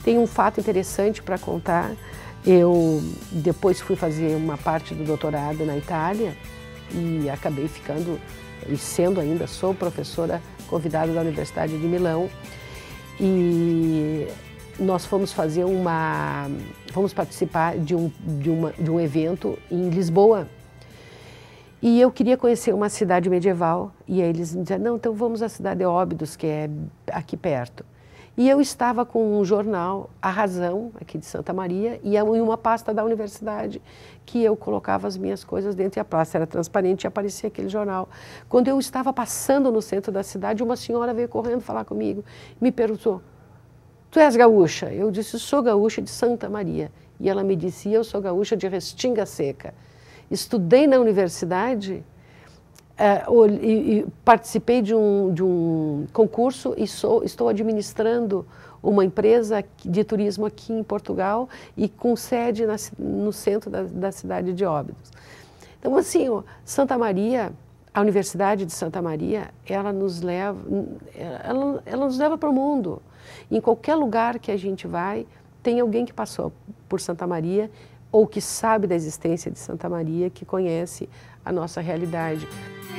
Tem um fato interessante para contar. Eu depois fui fazer uma parte do doutorado na Itália e acabei ficando, e sendo ainda, sou professora convidada da Universidade de Milão. E nós fomos fazer vamos participar de um evento em Lisboa. E eu queria conhecer uma cidade medieval, e aí eles me disseram, não, então vamos à cidade de Óbidos, que é aqui perto. E eu estava com um jornal, A Razão, aqui de Santa Maria, e uma pasta da universidade, que eu colocava as minhas coisas dentro, e a pasta era transparente e aparecia aquele jornal. Quando eu estava passando no centro da cidade, uma senhora veio correndo falar comigo, me perguntou, tu és gaúcha? Eu disse, sou gaúcha de Santa Maria. E ela me disse, eu sou gaúcha de Restinga Seca. Estudei na universidade, participei de um concurso e estou administrando uma empresa de turismo aqui em Portugal e com sede no centro da cidade de Óbidos. Então, assim, Santa Maria, a Universidade de Santa Maria, ela nos leva para o mundo. Em qualquer lugar que a gente vai, tem alguém que passou por Santa Maria ou que sabe da existência de Santa Maria, que conhece a nossa realidade.